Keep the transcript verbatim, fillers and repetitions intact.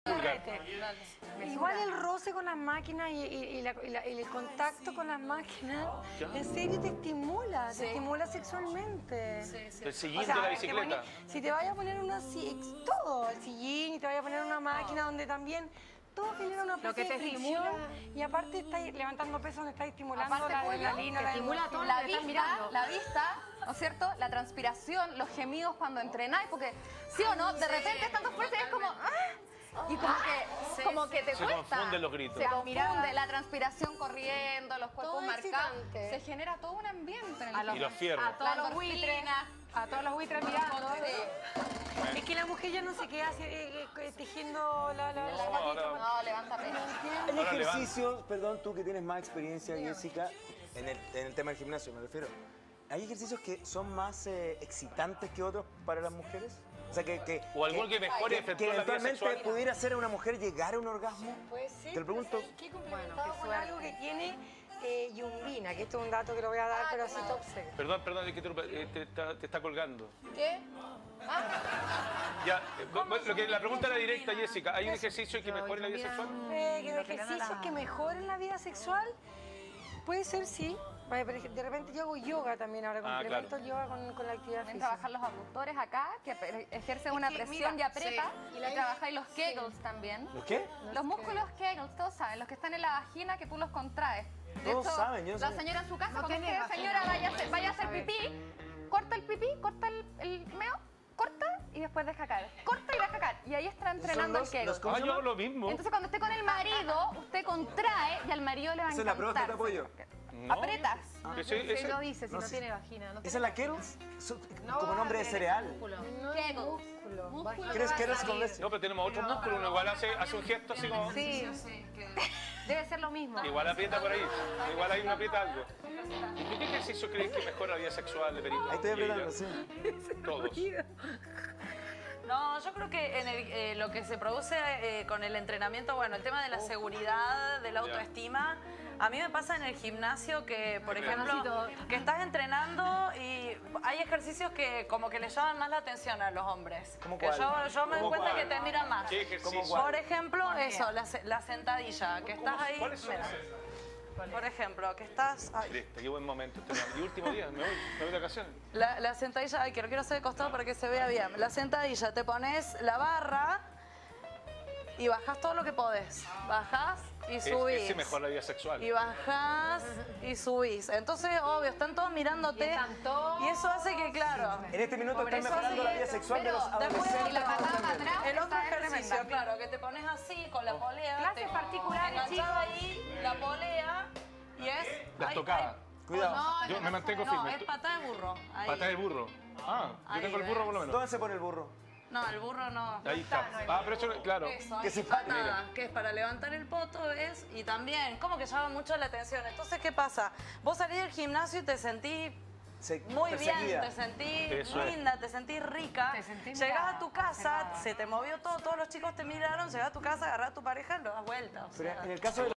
Igual el roce con las máquinas y, y, y, la, y, la, y el contacto con las máquinas, ¿Ya? en serio te estimula, Sí. te estimula sexualmente. Sí, sí. El sillín O sea, de la te bicicleta. poní- si te vayas a poner una si- todo, el sillín, y te vayas a poner una máquina donde también todo genera una Lo que especie te de fricción, estimula. y aparte estás levantando peso donde estás estimulando Aparte, la Julio, adrenalina, te la estimula endorfina. todo La lo que estás vista, mirando. la vista, ¿no es cierto? La transpiración, los gemidos cuando entrenáis, porque sí o no, de repente es tanto fuerte y es como... ¡ah! Y como que, Sí, como sí. que te Se cuesta. confunden los gritos. Se Las confunde, miradas. la transpiración corriendo, los cuerpos Todo marcados. excitante. Se genera todo un ambiente en el A los, Y los fierros. a todos La los buitres, endorfina. a todos los buitres mirando. Sí. Es que la mujer ya no se queda así, eh, eh, tejiendo la, la, la No, patita. ahora- No, levanta peso. Hay Ahora ejercicios, perdón, tú que tienes más experiencia, Jessica, en el, en el tema del gimnasio, me refiero. ¿Hay ejercicios que son más eh, excitantes que otros para las mujeres? O sea, que, que, O alguno que mejore que, efectúa que la vida eventualmente sexual. pudiera hacer a una mujer llegar a un orgasmo. Puede ser. Te lo pregunto. pero ¿sabes qué? Complementado Bueno, qué con suerte. algo que tiene eh, Yumbina, que esto es un dato que lo voy a dar, pero así top secret. Perdón, perdón, es que te, eh, te está, te está colgando. ¿Qué? Ya, eh, bueno, lo que, la pregunta era directa, Jessica. ¿Hay un ejercicio que mejore la vida sexual? Eh, que de Lo que le da ejercicios la- que mejoren la vida sexual, puede ser sí. Vaya, pero de repente yo hago yoga también, ahora Ah, complemento claro. el yoga con, con la actividad Pueden física. trabajar los abductores acá, que pe- ejercen una que, presión mira, y aprieta. sí. Y, Y la- trabajáis los Kegels también. ¿Los qué? Los músculos Kegels, todos saben, los que están en la vagina que tú los contraes. De Todos hecho, saben, yo no la sabía. señora en su casa, No cuando tiene usted, vagina, señora, vaya a no hacer, vaya a hacer sabe. pipí, corta el pipí, corta el, el meo, corta y después deja caer. Corta y deja caer. Y ahí está entrenando los- el Kegel. los- ¿Cómo Ah, se yo hago llama? lo mismo. Entonces cuando esté con el marido, usted contrae y al marido le va a ¿Esa es la encantar. prueba que te apoyo? No. Apretas. Ese- ese- Él lo dice si no no, sé. tiene vagina. No ¿Esa es la Kettles? Su- No, como nombre de tiene cereal. músculo. Kegel. Músculo. Músculo ¿Quieres que va a Kettles con salir. leche? No, pero tenemos otro músculo, uno igual hace, hace un gesto así como... Sí, debe ser lo mismo. Igual aprieta por ahí, igual ahí uno aprieta algo. ¿Y tú qué ejercicio crees que mejora la vida sexual de Perito? Ahí estoy Y apretando, ella. sí. Todos. No, yo creo que en el- eh, lo que se produce eh, con el entrenamiento, bueno, el tema de la seguridad, de la Ya. autoestima, a mí me pasa en el gimnasio que, por Ok. ejemplo, Conocito. que estás entrenando y hay ejercicios que como que le llaman más la atención a los hombres. ¿Cómo Que cuál? yo, yo me doy ¿Cómo cuenta cuál? que te miran más. ¿Qué ejercicio? ¿Cómo cuál? Por ejemplo, eso, la, se- la sentadilla, que estás ahí. ¿Cuáles son mira. esos? Por ejemplo, que estás... ay. Listo, qué buen momento. Este es mi último día, me voy, me voy de vacaciones. La, la sentadilla, ay, que lo quiero hacer de costado para que se vea bien. La sentadilla, te pones la barra y bajás todo lo que podés. Bajás y Es- subís. Ese mejora la vida sexual. Y bajás y subís. Entonces, obvio, están todos mirándote. Y están todos- Y eso hace que, claro. En este minuto están Eso mejorando hace- la vida sexual de los pero después- adolescentes. y la patada también. para atrás. El otro Esta es ejercicio, tremenda. claro, que te pones así con la polea. Clases te- particulares, te enganchás ahí, la polea y es... La ay, estocada. ay. Cuidado. No, Yo no, me mantengo No, firme. es patada de burro. Ahí. Patada de burro. Ah, yo Ahí, tengo el burro por lo menos. ¿Dónde se pone el burro? No, el burro no. Ahí está. Ah, pero eso, claro. Eso, Que ahí, se patada, que es para levantar el poto, ¿ves? Y también, como que llama mucho la atención. Entonces, ¿qué pasa? Vos salís del gimnasio y te sentís Se muy bien, perseguida. te sentís Eso es. linda, te sentís rica. Te sentís Llegás mirada, a tu casa, observada. se te movió todo, todos los chicos te miraron, llegás a tu casa, agarrás a tu pareja y lo das vuelta. o Pero sea. en el caso de